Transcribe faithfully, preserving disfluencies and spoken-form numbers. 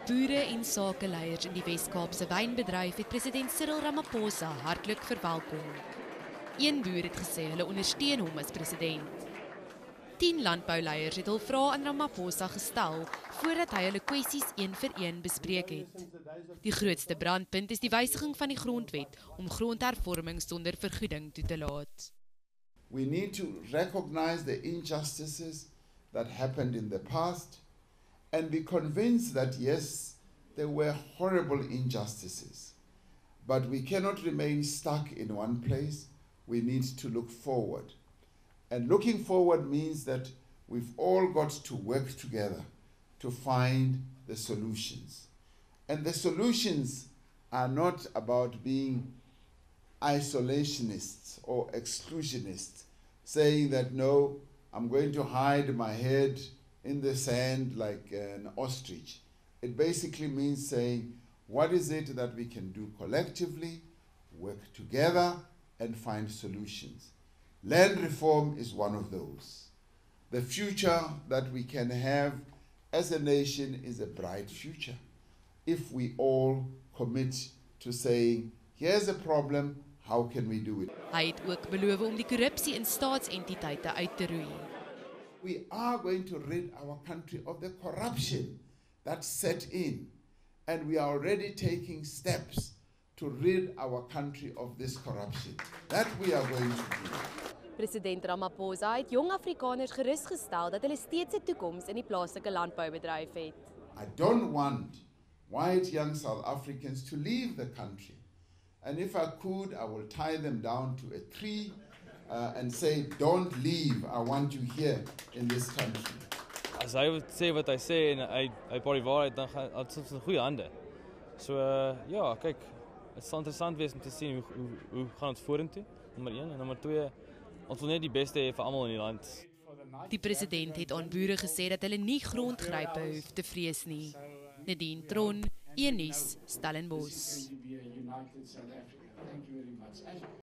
Boere en sakeleiers in die Wes-Kaapse wynbedryf het president Cyril Ramaphosa hartlik verwelkom. Een boer het gesê hulle ondersteun hom as president. Tien landbouleiers het hul vrae aan Ramaphosa gestel voordat hy hulle kwessies een vir een bespreek het. Die grootste brandpunt is die wysiging van die grondwet om grondhervorming sonder vergoeding toe te laat. We need to recognize the injustices that happened in the past and be convinced that yes, there were horrible injustices. But we cannot remain stuck in one place. We need to look forward. And looking forward means that we've all got to work together to find the solutions. And the solutions are not about being isolationists or exclusionists, saying that no, I'm going to hide my head in the sand like an ostrich. It basically means saying, what is it that we can do collectively, work together, and find solutions? Land reform is one of those. The future that we can have as a nation is a bright future if we all commit to saying, here's a problem, how can we do it? Hy het ook beloof om die korrupsie in staatsentiteite uit te roei. We are going to rid our country of the corruption that set in, and we are already taking steps to rid our country of this corruption. That we are going to do. President Ramaphosa het jong Afrikaners gerusgestel dat hulle steeds 'n toekoms in die plaaslike landboubedryf het. I don't want white young South Africans to leave the country. And if I could, I will tie them down to a tree uh, and say, don't leave, I want you here in this country. As hy sê wat hy sê en hy hy praat die waarheid, dan gaan dit soms in goeie hande. So uh, ja, kyk, dit sal interessant wees om te sien hoe hoe hoe gaan ons vorentoe. Nommer een en nommer twee, ons wil net die beste hê vir almal in die land. Die president het aan boere gesê dat hulle nie grondgrype hoef te vrees nie. Nadine Tron, Een Nuus, Stellenbosch.